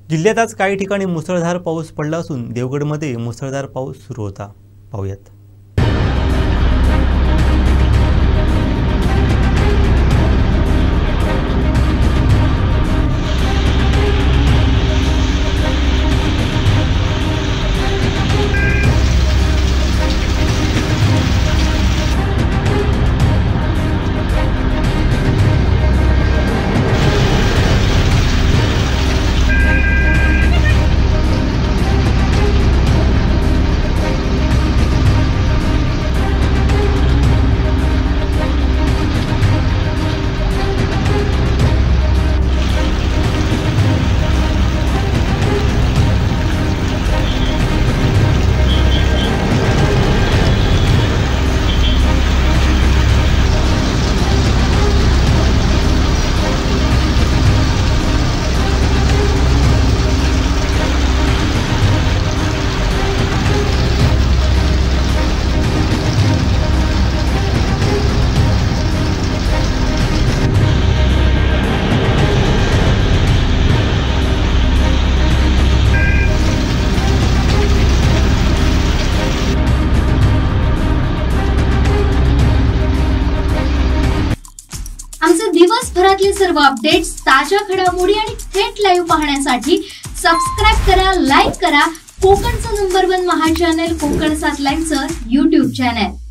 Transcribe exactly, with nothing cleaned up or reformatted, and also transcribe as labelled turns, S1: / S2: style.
S1: जिल्ह्यात आज काही ठिकाणी मुसळधार पाऊस पडला असून देवगडमध्ये मुसळधार पाऊस सुरू होता। पाहूयात।
S2: आमचे दिवसभरातले सर्व अपडेट्स, ताज्या घडामोडी आणि थेट लाईव्ह पाहण्यासाठी सबस्क्राइब करा, लाईक करा कोकणचं नंबर वन महा चॅनल कोकण सात लाईनचं यूट्यूब चॅनल।